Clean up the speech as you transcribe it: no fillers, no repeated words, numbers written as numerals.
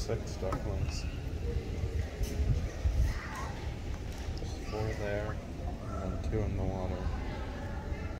6 ducklings. There's 4 there, and then 2 in the water.